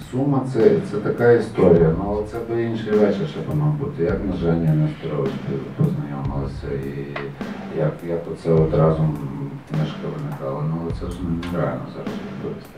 Сума це така історія, ну але це би інший вечір ще мав бути. Як ми з Женєю Нестерович познайомилися і як оце от разом книжка виникала, ну але це ж нереально зараз відповісти.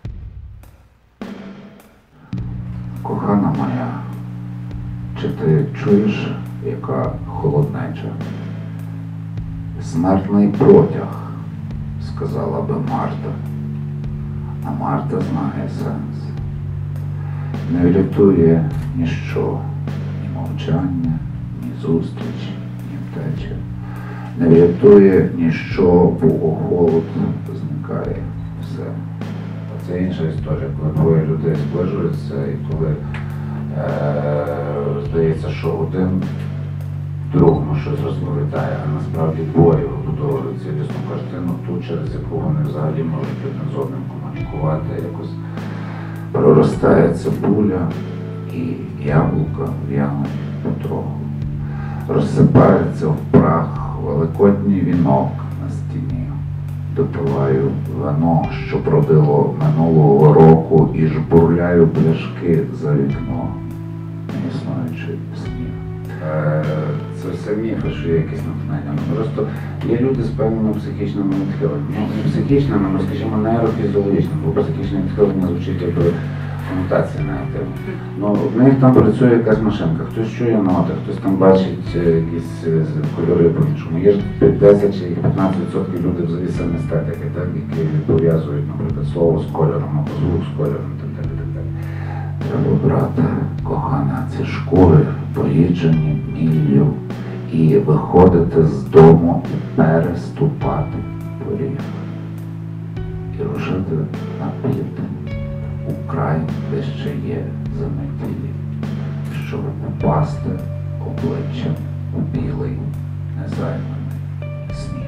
Кохана моя, чи ти чуєш, яка холоднеча? Смертний протяг, сказала би Марта. А Марта знає сенс. Не врятує ніщо, ні мовчання, ні зустріч, ні втеча. Не врятує ніщо, бо холод зникає все. А це інша історія, коли двоє людей зближуються і коли здається, що один другому щось розповідає, а насправді двоє вибудовують цілісну картину, ту, через яку вони взагалі можуть один з одним комунікувати, якось проростає цибуля і яблука в'януть потроху. Розсипається в прах великодній вінок на стіні. Допиваю вино, що бродило минулого року, і жбурляю пляшки за вікно, не існуючи сніг. Це все міфи, що є якесь натхнення. Просто є люди з певними психічними відхиленнями. Ну, не психічними, але, скажімо, нейрофізіологічними, бо психічне відхилення звучить якби конотація негативна. Ну, в них там працює якась машинка, хтось чує ноти, хтось там бачить якісь кольори по-іншому. Є ж 10 чи 15% людей взагалі синестетики, так, які пов'язують, наприклад, слово з кольором або звук з кольором, так далі, так далі. Треба брати, кохана, ці шкури, поїджені міллю, і виходити з дому і переступати поріг. І рушити на південь, у край, де ще є заметілі, щоб попасти обличчям у білий, незайманий сніг.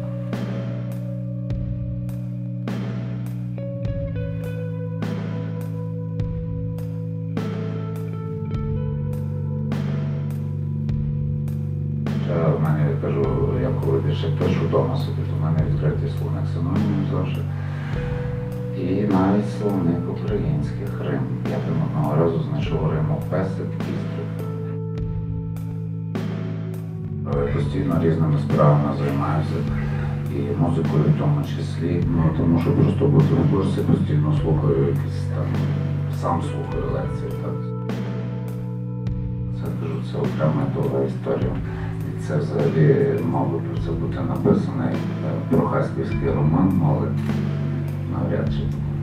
В мене, я кажу, я коли більше пишу вдома собі, то в мене відкритий словник синонімів завжди. І навіть словник українських рим. Я там одного разу знайшов риму песик і стриб. Постійно різними справами займаюся. І музикою в тому числі, ну, тому що просто бути в курсі, постійно слухаю якісь там, сам слухаю лекції. Так. Це, кажу, це окрема довга історія. Це взагалі мав би про це бути написаний прохаськівський роман, але навряд чи.